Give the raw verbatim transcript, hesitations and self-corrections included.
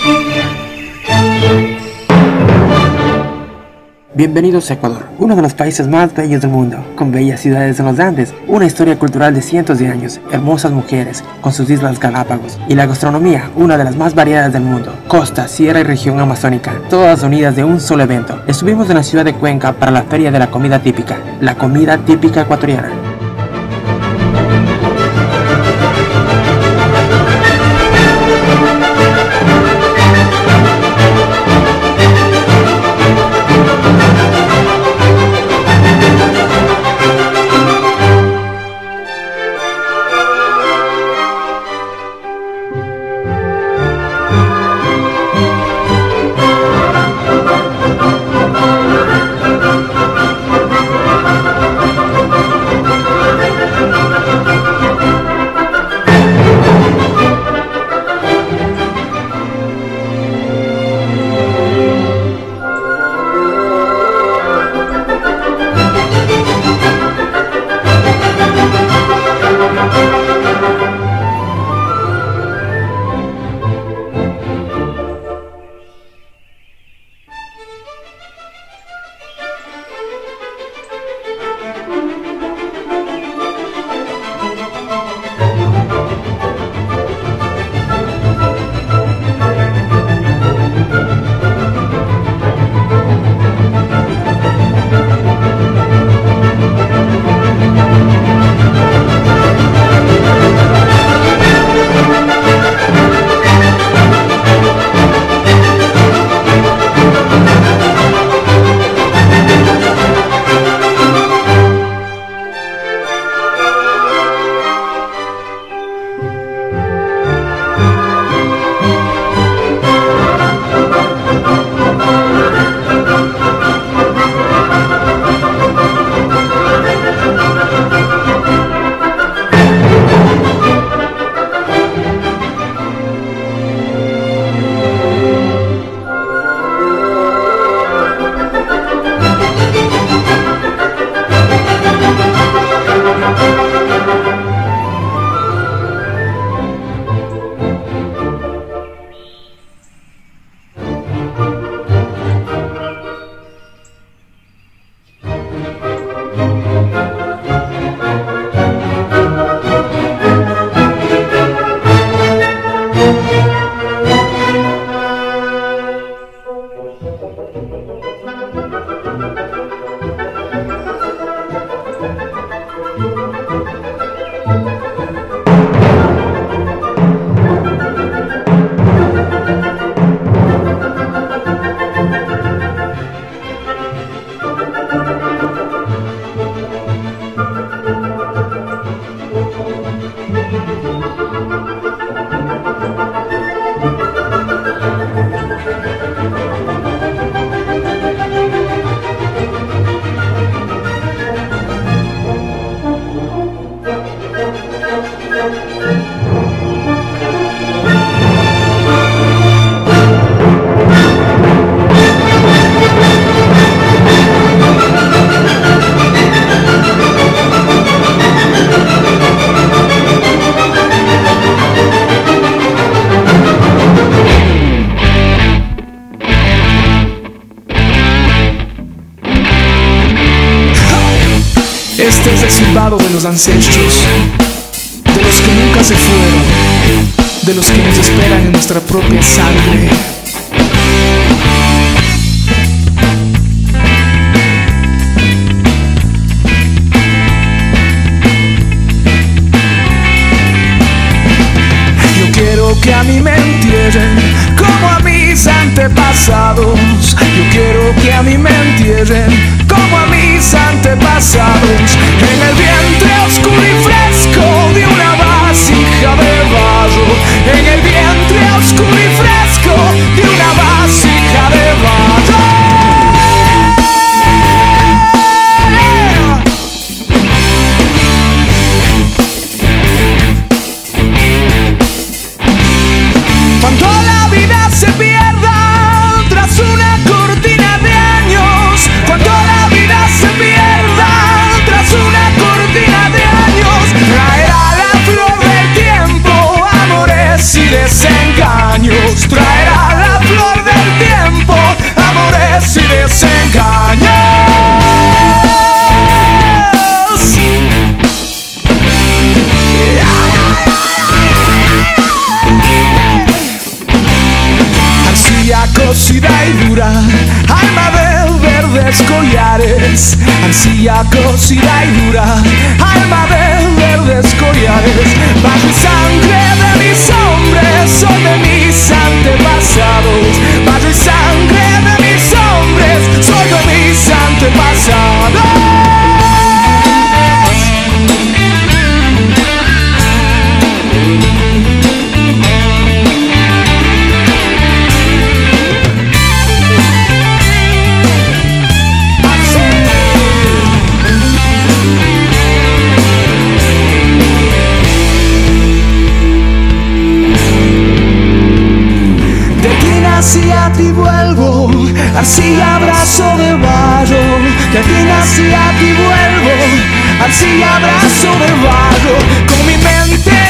Bienvenidos a Ecuador, uno de los países más bellos del mundo, con bellas ciudades en los Andes, una historia cultural de cientos de años, hermosas mujeres, con sus islas Galápagos, y la gastronomía, una de las más variadas del mundo, costa, sierra y región amazónica, todas unidas de un solo evento. Estuvimos en la ciudad de Cuenca para la feria de la comida típica, la comida típica ecuatoriana. Este es el silbado de los ancestros, de los que nunca se fueron, de los que nos esperan en nuestra propia sangre. Yo quiero que a mí me entierren como a mis antepasados. Yo quiero que a mí me entierren como a mis antepasados, en el vientre oscuro y fresco de una vasija de barro, en el vientre oscuro y fresco de una vasija de barro. Cuando la vida se pierda tras una cortina de años, cuando la vida se pierda tras una cortina de años, traerá la flor del tiempo, amores y desengaños, traerá la cocida y dura, alma de verdes collares, arcilla cocida y dura, alma de verdes collares, bajo sangre de mis hombres, soy de mis antepasados, bajo sangre de mis hombres, soy de mis antepasados. Si a ti vuelvo, arcilla, abrazo de barro. De aquí nací, a ti vuelvo, arcilla, abrazo de barro. Con mi mente